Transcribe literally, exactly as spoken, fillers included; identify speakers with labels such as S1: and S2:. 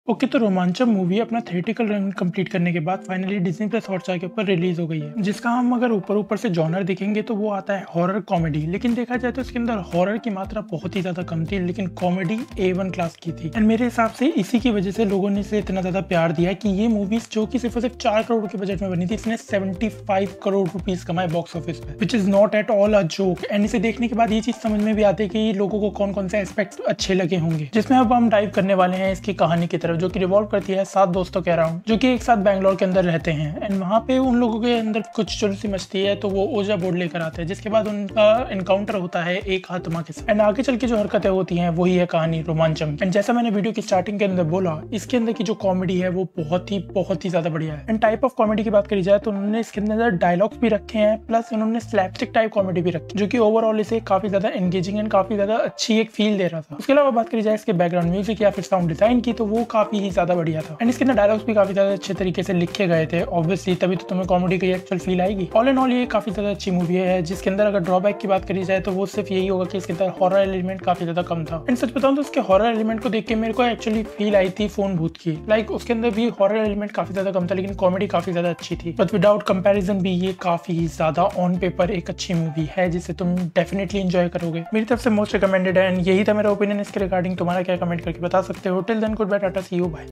S1: Okay, तो Romancham movie अपना theatrical run complete करने के बाद फाइनली डिज्नी प्लस हॉटस्टार के ऊपर रिलीज हो गई है, जिसका हम अगर ऊपर ऊपर से जॉनर देखेंगे तो वो आता है हॉरर कॉमेडी। लेकिन देखा जाए तो इसके अंदर हॉरर की मात्रा बहुत ही ज्यादा कम थी, लेकिन कॉमेडी ए वन क्लास की थी। एंड मेरे हिसाब से इसी की वजह से लोगों ने इसे इतना ज्यादा प्यार दिया कि ये मूवीज जो कि सिर्फ और सिर्फ चार करोड़ के बजट में बनी थी, इसने सेवेंटी फाइव करोड़ रुपीज कमाए बॉक्स ऑफिस पे, which is not at all a joke. And इसे देखने के बाद ये चीज समझ में भी आती है कि लोगों को कौन कौन से एस्पेक्ट अच्छे लगे होंगे, जिसमें अब हम डाइव करने वाले हैं इसकी कहानी की तरफ, जो कि रिवॉल्व करती है सात दोस्तों के अराउंड, जो कि एक साथ बैंगलोर के अंदर रहते हैं। एंड वहाँ पे उन लोगों के अंदर कुछ चुलसी मचती है, तो वो ओजा बोर्ड लेकर आते हैं, जिसके बाद उनका इनकाउंटर होता है एक आत्मा के साथ। एंड आगे चल के जो हरकतें होती हैं वही है कहानी रोमांचम। एंड जैसा मैंने वीडियो की स्टार्टिंग के अंदर बोला, इसके अंदर की जो कॉमेडी है वो बहुत ही बहुत ही ज्यादा बढ़िया है। एंड टाइप ऑफ कॉमेडी की बात करी जाए तो उन्होंने इसके अंदर डायलॉग्स भी रखे हैं, प्लस उन्होंने स्लैपस्टिक टाइप कॉमेडी भी रखी, जो कि ओवरऑल इसे काफी ज्यादा एंगेजिंग एंड काफी ज्यादा अच्छी एक फील दे रहा था। उसके अलावा बात करी जाए इसके बैकग्राउंड म्यूजिक या फिर साउंड डिजाइन की, तो वो काफी ही ज्यादा बढ़िया था। एंड इसके अंदर डायलॉग्स भी काफी ज्यादा अच्छे तरीके से लिखे गए थे, ऑब्वियसली तभी तो तुम्हें कॉमेडी की एक्चुअल फील आएगी। ऑल एंड ऑल ये काफी ज्यादा अच्छी मूवी है, जिसके अंदर अगर ड्रॉबैक की बात करी जाए तो वो सिर्फ यही होगा कि इसके अंदर हॉरर एलिमेंट काफी ज्यादा कम था। एंड सच बताऊं तो उसके हॉरर एलिमेंट को देख के मेरे को एक्चुअली फील आई थी फोन भूत की। लाइक like, उसके अंदर भी हॉरर एलिमेंट काफी ज्यादा कम था, लेकिन कॉमेडी काफी ज्यादा अच्छी थी। बट विदाउट कंपैरिजन भी ये काफी ज्यादा ऑन पेपर एक अच्छी मूवी है, जिसे तुम डेफिनेटली एंजॉय करोगे। मेरी तरफ से मोस्ट रिकमेंडेड है। एंड यही था मेरा ओपिनियन इसके रिगार्डिंग। तुम्हारा क्या कमेंट करके बता सकते हो। Till then good bye, tata, see you, bye.